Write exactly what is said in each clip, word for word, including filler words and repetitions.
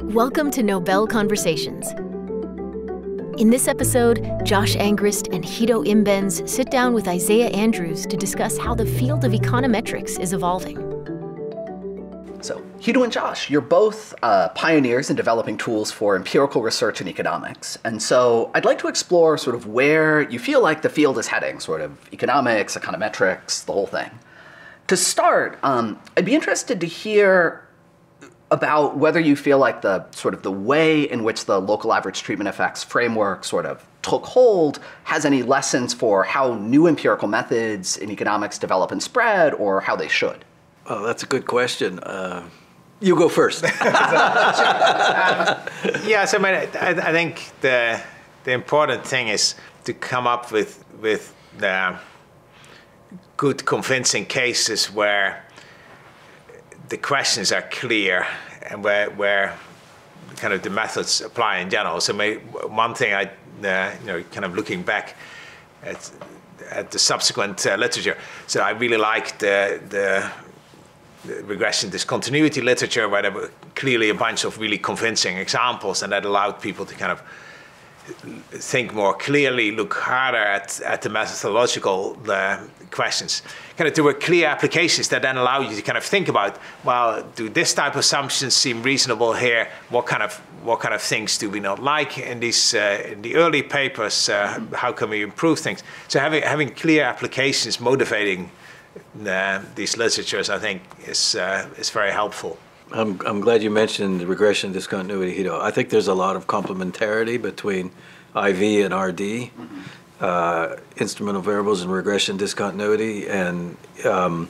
Welcome to Nobel Conversations. In this episode, Josh Angrist and Guido Imbens sit down with Isaiah Andrews to discuss how the field of econometrics is evolving. So, Guido and Josh, you're both uh, pioneers in developing tools for empirical research in economics. And so I'd like to explore sort of where you feel like the field is heading, sort of economics, econometrics, the whole thing. To start, um, I'd be interested to hear about whether you feel like the sort of the way in which the local average treatment effects framework sort of took hold has any lessons for how new empirical methods in economics develop and spread, or how they should. Oh, that's a good question. Uh, you go first. um, yeah, so I, mean, I, I think the the important thing is to come up with with the good, convincing cases where the questions are clear and where where kind of the methods apply in general. So maybe one thing I uh, you know kind of looking back at at the subsequent uh, literature. So I really liked the the. The regression discontinuity literature, where there were clearly a bunch of really convincing examples, and that allowed people to kind of think more clearly, look harder at, at the methodological uh, questions. Kind of there were clear applications that then allow you to kind of think about, well, do this type of assumptions seem reasonable here? What kind of what kind of things do we not like in these uh, in the early papers? Uh, how can we improve things? So having having clear applications motivating Uh, these literatures, I think, is uh, is very helpful. I'm, I'm glad you mentioned regression discontinuity, Guido. I think there's a lot of complementarity between I V and R D, mm-hmm. uh, instrumental variables and regression discontinuity, and um,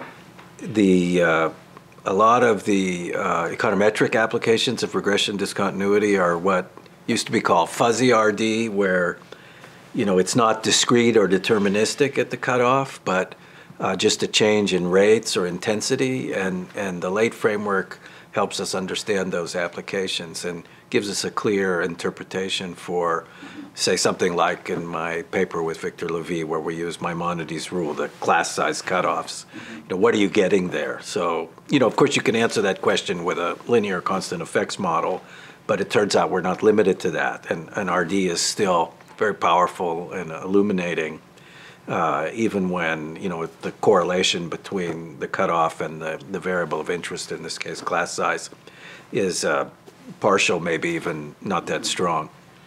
the uh, a lot of the uh, econometric applications of regression discontinuity are what used to be called fuzzy R D, where you know it's not discrete or deterministic at the cutoff, but Uh, just a change in rates or intensity, and, and the late framework helps us understand those applications and gives us a clear interpretation for, say, something like in my paper with Victor Levy, where we use Maimonides' rule, the class size cutoffs. You know, what are you getting there? So, you know, of course you can answer that question with a linear constant effects model, but it turns out we're not limited to that, and, and R D is still very powerful and illuminating. Uh, even when, you know, the correlation between the cutoff and the, the variable of interest, in this case class size, is uh, partial, maybe even not that strong.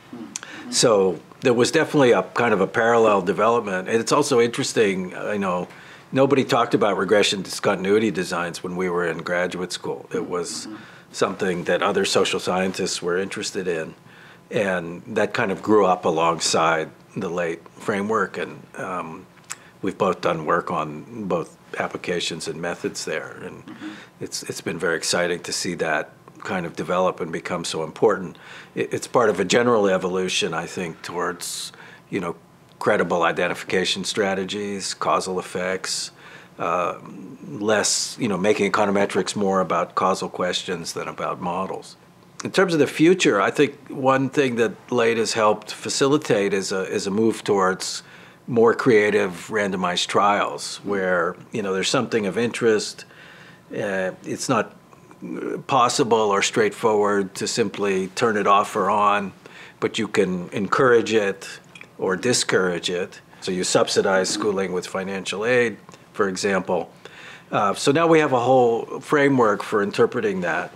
So there was definitely a kind of a parallel development. And it's also interesting, I know, nobody talked about regression discontinuity designs when we were in graduate school. It was something that other social scientists were interested in. And that kind of grew up alongside the late framework, and um, we've both done work on both applications and methods there, and mm-hmm. it's it's been very exciting to see that kind of develop and become so important. It, it's part of a general evolution, I think, towards you know credible identification strategies, causal effects, uh, less you know making econometrics more about causal questions than about models. In terms of the future, I think one thing that late has helped facilitate is a is a move towards more creative randomized trials, where you know there's something of interest. Uh, it's not possible or straightforward to simply turn it off or on, but you can encourage it or discourage it. So you subsidize schooling with financial aid, for example. Uh, so now we have a whole framework for interpreting that.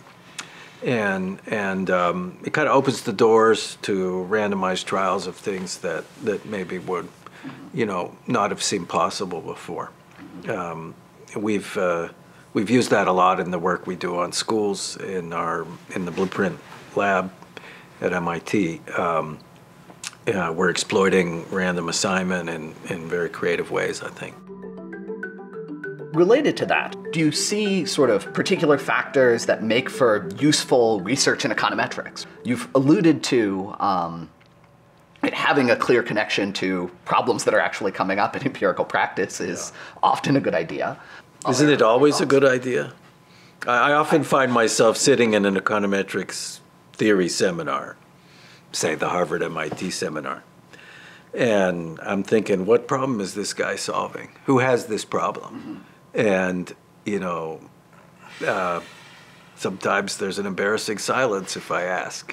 And and um, it kind of opens the doors to randomized trials of things that, that maybe would, you know, not have seemed possible before. Um, we've uh, we've used that a lot in the work we do on schools in our in the Blueprint lab at M I T. Um, uh, we're exploiting random assignment in, in very creative ways, I think. Related to that, do you see sort of particular factors that make for useful research in econometrics? You've alluded to um, it having a clear connection to problems that are actually coming up in empirical practice is yeah. often a good idea. Isn't it always a good idea? I, I often find myself sitting in an econometrics theory seminar, say the Harvard M I T seminar, and I'm thinking, what problem is this guy solving? Who has this problem? Mm-hmm. And, you know, uh, sometimes there's an embarrassing silence if I ask,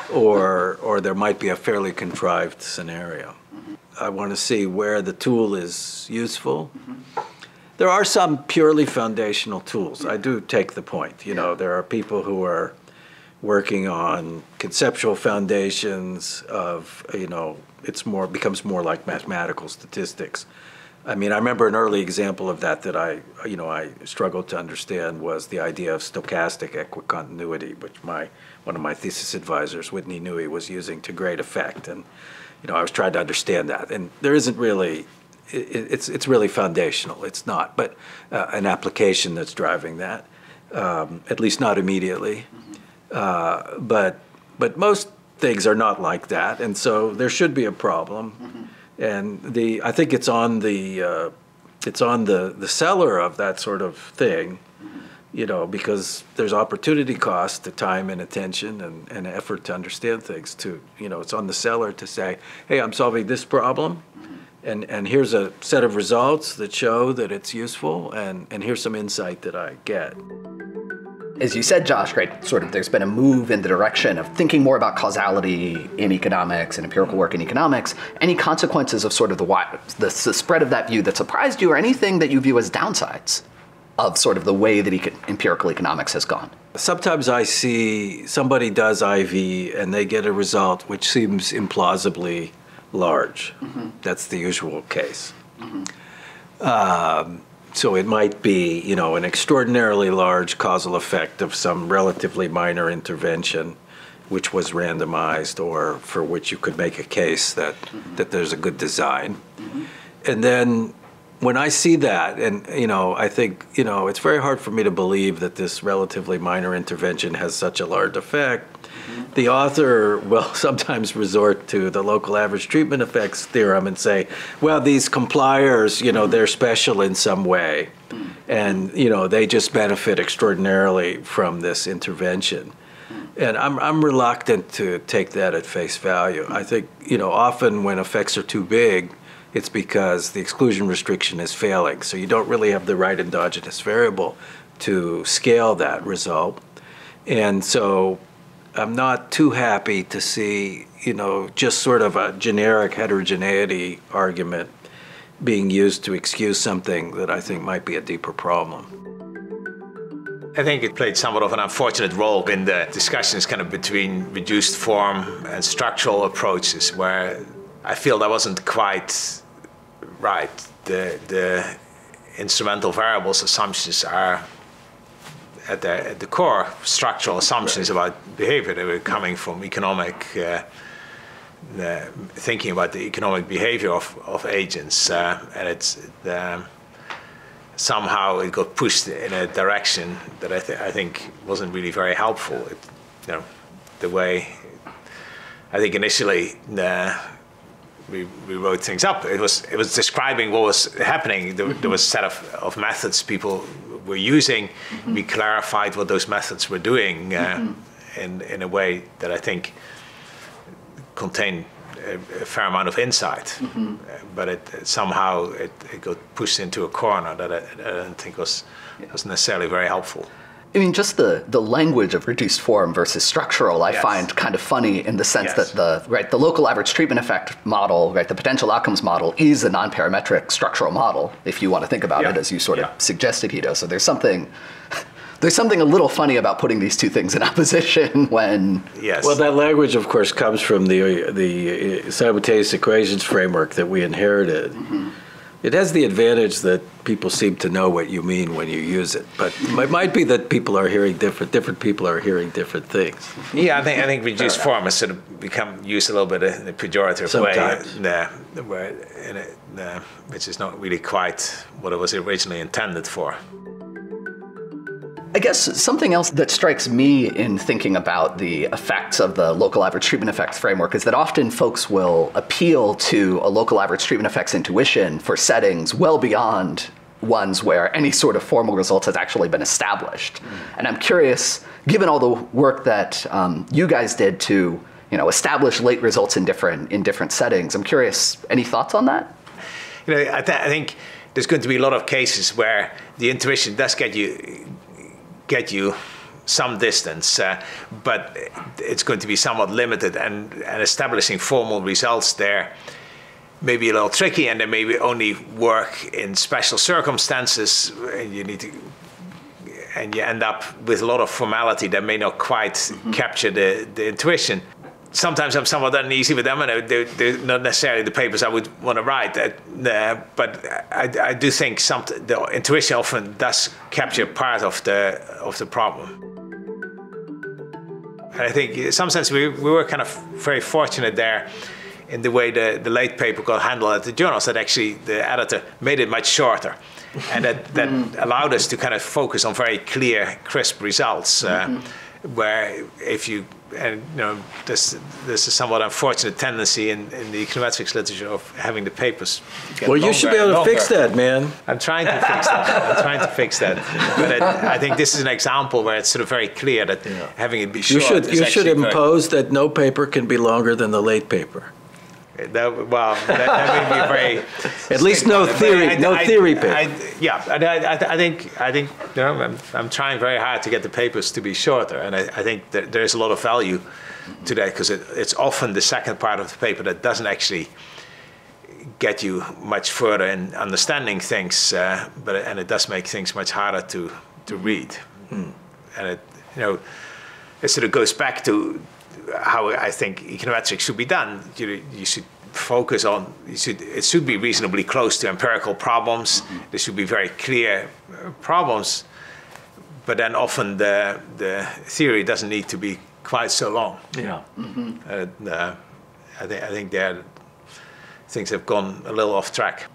or or there might be a fairly contrived scenario. I want to see where the tool is useful. There are some purely foundational tools. I do take the point. You know, there are people who are working on conceptual foundations of, you know, it's more becomes more like mathematical statistics. I mean, I remember an early example of that that I, you know, I struggled to understand was the idea of stochastic equicontinuity, which my one of my thesis advisors, Whitney Newey, was using to great effect. And, you know, I was trying to understand that. And there isn't really, it, it's it's really foundational. It's not, but uh, an application that's driving that, um, at least not immediately. Uh, but but most things are not like that, and so there should be a problem. Mm-hmm. And the I think it's on the uh, it's on the, the seller of that sort of thing, mm-hmm. you know, because there's opportunity cost to time and attention and, and effort to understand things. To you know, it's on the seller to say, hey, I'm solving this problem, mm-hmm. and and here's a set of results that show that it's useful, and and here's some insight that I get. As you said, Josh, right, sort of there's been a move in the direction of thinking more about causality in economics and empirical work in economics. Any consequences of sort of the, the, the spread of that view that surprised you, or anything that you view as downsides of sort of the way that eco empirical economics has gone? Sometimes I see somebody does I V and they get a result which seems implausibly large. Mm-hmm. That's the usual case. Mm-hmm. um, So it might be, you know, an extraordinarily large causal effect of some relatively minor intervention, which was randomized, or for which you could make a case that, mm-hmm. that there's a good design. Mm-hmm. And then when I see that, and, you know, I think, you know, it's very hard for me to believe that this relatively minor intervention has such a large effect. Mm-hmm. The author will sometimes resort to the local average treatment effects theorem and say, well, these compliers, you know, they're special in some way. Mm-hmm. And, you know, they just benefit extraordinarily from this intervention. Mm-hmm. And I'm, I'm reluctant to take that at face value. I think, you know, often when effects are too big, it's because the exclusion restriction is failing. So you don't really have the right endogenous variable to scale that result. And so I'm not too happy to see, you know, just sort of a generic heterogeneity argument being used to excuse something that I think might be a deeper problem. I think it played somewhat of an unfortunate role in the discussions kind of between reduced form and structural approaches, where I feel that wasn't quite right. The, the instrumental variables assumptions are at the, at the core structural assumptions right. about behavior. They were coming from economic, uh, the, thinking about the economic behavior of, of agents. Uh, and it's um, somehow it got pushed in a direction that I, th I think wasn't really very helpful. It, you know, the way, I think initially, uh, We, we wrote things up. It was it was describing what was happening. There, there was a set of, of methods people were using. Mm-hmm. We clarified what those methods were doing uh, mm-hmm. in in a way that I think contained a, a fair amount of insight. Mm-hmm. uh, but it, it somehow it, it got pushed into a corner that I, I don't think was was necessarily very helpful. I mean, just the, the language of reduced form versus structural, I yes. find kind of funny in the sense yes. that the right the local average treatment effect model, right, the potential outcomes model is a non-parametric structural model, if you want to think about yeah. it as you sort yeah. of suggested, Guido. So there's something there's something a little funny about putting these two things in opposition when. Yes. Well, that language, of course, comes from the the simultaneous equations framework that we inherited. Mm-hmm. It has the advantage that people seem to know what you mean when you use it, but it might be that people are hearing different. Different people are hearing different things. Yeah, I think I think reduced form has sort of become used a little bit in a pejorative Sometimes. way, uh, where in it, uh, which is not really quite what it was originally intended for. I guess something else that strikes me in thinking about the effects of the local average treatment effects framework is that often folks will appeal to a local average treatment effects intuition for settings well beyond ones where any sort of formal results has actually been established. Mm. And I'm curious, given all the work that um, you guys did to, you know, establish late results in different in different settings, I'm curious, any thoughts on that? You know, I, th I think there's going to be a lot of cases where the intuition does get you get you some distance, uh, but it's going to be somewhat limited, and, and establishing formal results there may be a little tricky, and they maybe only work in special circumstances, and you need to, and you end up with a lot of formality that may not quite mm-hmm. capture the, the intuition. Sometimes I'm somewhat uneasy with them, and they're, they're not necessarily the papers I would want to write. Uh, but I, I do think some, the intuition often does capture part of the of the problem. And I think in some sense we, we were kind of very fortunate there in the way the, the late paper got handled at the journals, that actually the editor made it much shorter. And that, that allowed us to kind of focus on very clear, crisp results. Uh, mm-hmm. Where if you, and you know, there's, there's a somewhat unfortunate tendency in, in the econometrics literature of having the papers get Well, you should be able to fix that, man. I'm trying to fix that. I'm trying to fix that. But it, I think this is an example where it's sort of very clear that yeah. having it be short You should, is you should impose very, that no paper can be longer than the late paper. That, well, that, that may be very. At least no theory, I, no I, theory paper. I, yeah, I, I, I think I think you know I'm, I'm trying very hard to get the papers to be shorter, and I, I think that there's a lot of value to that, because it, it's often the second part of the paper that doesn't actually get you much further in understanding things, uh, but and it does make things much harder to to read, hmm. and it you know it sort of goes back to how I think econometrics should be done. You, you should focus on, you should, it should be reasonably close to empirical problems. Mm-hmm. There should be very clear problems, but then often the, the theory doesn't need to be quite so long. Yeah. Mm-hmm. uh, uh, I, th I think there things have gone a little off track.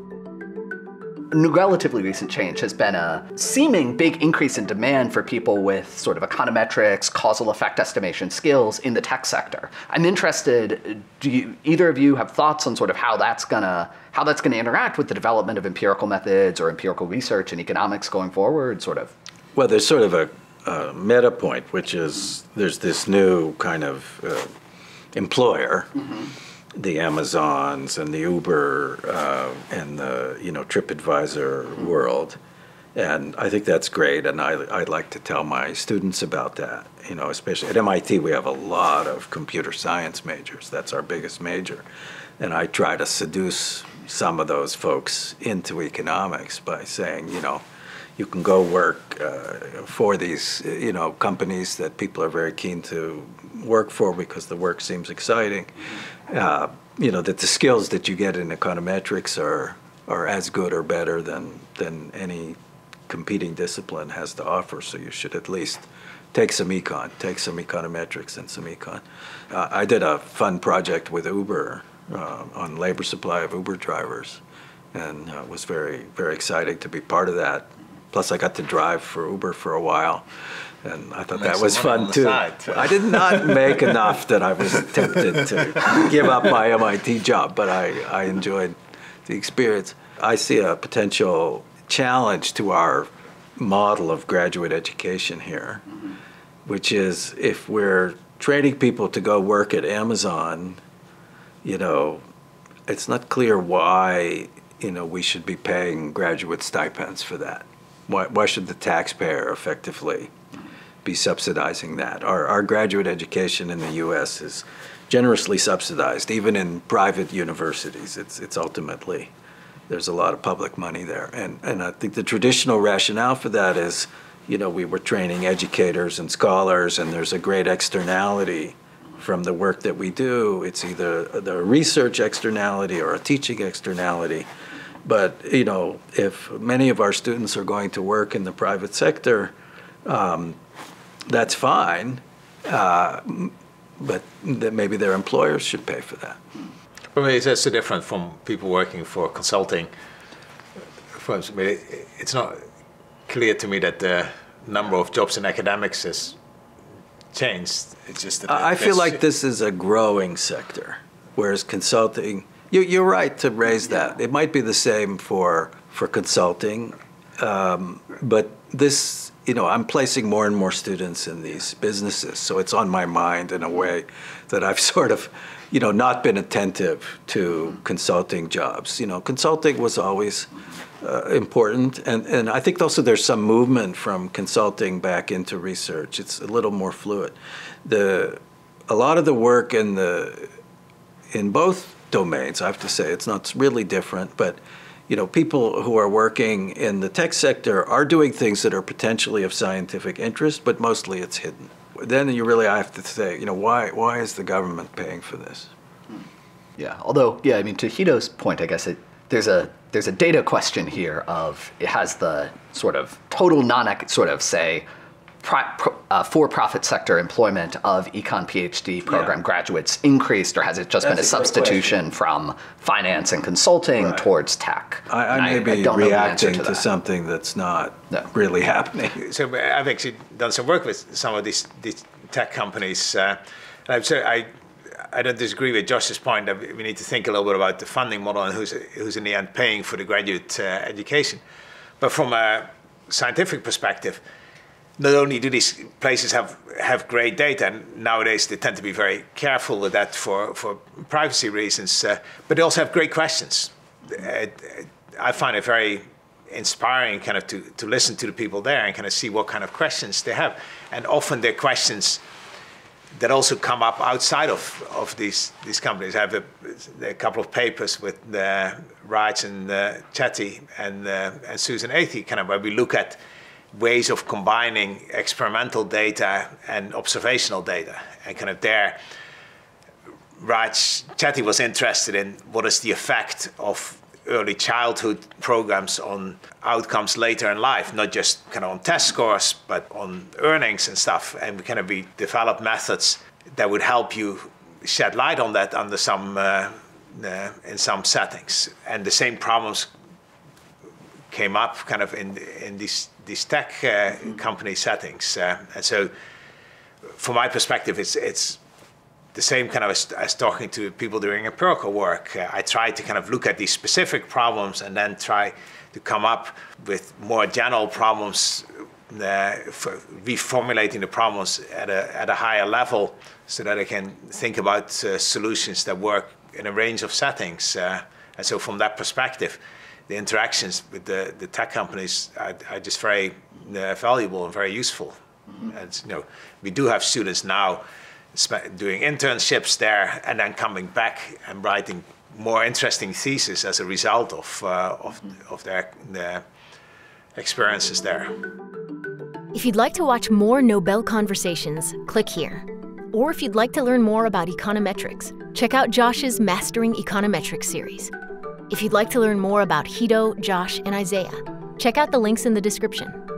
A relatively recent change has been a seeming big increase in demand for people with sort of econometrics, causal effect estimation skills in the tech sector. I'm interested, do you, either of you have thoughts on sort of how that's gonna how that's gonna interact with the development of empirical methods or empirical research in economics going forward, sort of? Well, there's sort of a, a meta point, which is there's this new kind of uh, employer. Mm-hmm. The Amazons and the Uber uh, and the you know TripAdvisor world, and I think that's great. And I I like to tell my students about that. You know, especially at M I T, we have a lot of computer science majors. That's our biggest major, and I try to seduce some of those folks into economics by saying, you know, you can go work uh, for these you know companies that people are very keen to work for because the work seems exciting. Uh, you know, that the skills that you get in econometrics are are as good or better than than any competing discipline has to offer. So you should at least take some econ, take some econometrics and some econ. Uh, I did a fun project with Uber uh, on labor supply of Uber drivers, and uh, was very very exciting to be part of that. Plus, I got to drive for Uber for a while. And I thought that was fun too. I did not make enough that I was tempted to give up my M I T job, but I, I enjoyed the experience. I see a potential challenge to our model of graduate education here, mm-hmm. which is if we're training people to go work at Amazon, you know, it's not clear why, you know, we should be paying graduate stipends for that. Why, why should the taxpayer effectively be subsidizing that? Our, our graduate education in the U S is generously subsidized, even in private universities. It's, it's ultimately, there's a lot of public money there. And, and I think the traditional rationale for that is, you know, we were training educators and scholars, and there's a great externality from the work that we do. It's either the research externality or a teaching externality. But, you know, if many of our students are going to work in the private sector, um, that's fine, uh, but that maybe their employers should pay for that. For me, it's so different from people working for consulting firms. I mean, it's not clear to me that the number of jobs in academics has changed. It's just that I feel like this is a growing sector, whereas consulting, you, you're right to raise that. It might be the same for for consulting, um, but this. You know, I'm placing more and more students in these businesses, so it's on my mind in a way that I've sort of, you know, not been attentive to consulting jobs. You know, consulting was always uh, important, and, and I think also there's some movement from consulting back into research. It's a little more fluid. The a lot of the work in the in both domains, I have to say, it's not really different, but you know, people who are working in the tech sector are doing things that are potentially of scientific interest, but mostly it's hidden. Then you really have to say, you know, why why is the government paying for this? Yeah, although, yeah, I mean, to Guido's point, I guess it, there's a there's a data question here of it has the sort of total non sort of say Uh, for-profit sector employment of econ PhD program yeah. graduates increased, or has it just That's been a, a substitution from finance and consulting right. towards tech? I, I may be I reacting to, to something that's not no. really happening. So I've actually done some work with some of these, these tech companies. Uh, and I'd say I, I don't disagree with Josh's point that we need to think a little bit about the funding model and who's, who's in the end paying for the graduate uh, education. But from a scientific perspective, not only do these places have, have great data, and nowadays they tend to be very careful with that for, for privacy reasons, uh, but they also have great questions. Uh, I find it very inspiring kind of to, to listen to the people there and kind of see what kind of questions they have. And often they're questions that also come up outside of, of these, these companies. I have a, a couple of papers with uh, Raj and uh, Chetty and, uh, and Susan Athey, kind of where we look at ways of combining experimental data and observational data. And kind of there, Raj Chetty was interested in what is the effect of early childhood programs on outcomes later in life, not just kind of on test scores, but on earnings and stuff. And we kind of we developed methods that would help you shed light on that under some, uh, uh, in some settings. And the same problems came up kind of in, in these these tech uh, company settings. Uh, and so from my perspective, it's it's the same kind of as, as talking to people doing empirical work. Uh, I try to kind of look at these specific problems and then try to come up with more general problems, uh, for reformulating the problems at a, at a higher level so that I can think about uh, solutions that work in a range of settings. Uh, and so from that perspective, the interactions with the, the tech companies are, are just very uh, valuable and very useful. Mm-hmm. And you know, we do have students now doing internships there and then coming back and writing more interesting theses as a result of, uh, of, mm-hmm. of their, their experiences there. If you'd like to watch more Nobel conversations, click here. Or if you'd like to learn more about econometrics, check out Josh's Mastering Econometrics series. If you'd like to learn more about Guido, Josh, and Isaiah, check out the links in the description.